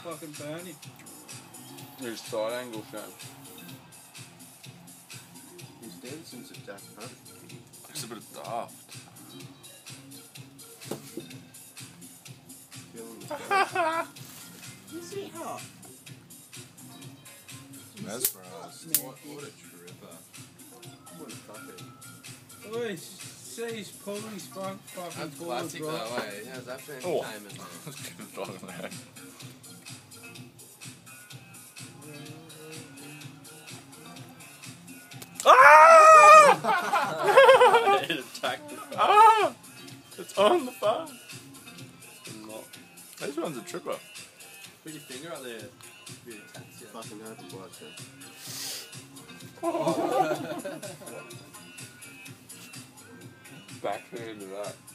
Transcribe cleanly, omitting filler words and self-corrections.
fucking burning. There's side angle shot. He's dancing to Jack Hunt. Looks a bit daft. Feeling the style. Is he hot? Mesmerised. What a tripper. What a fucker. Oh, see he's pulling his fucking That's ball classic as well. though, eh? Yeah, that's for Oh. entertainment, man. Let's get it fucking there. Ah! It attacked it. Ah! It's on the phone. This one's a tripper. Put your finger up there. Really tax you. Fucking hard to watch it. Backhand to that.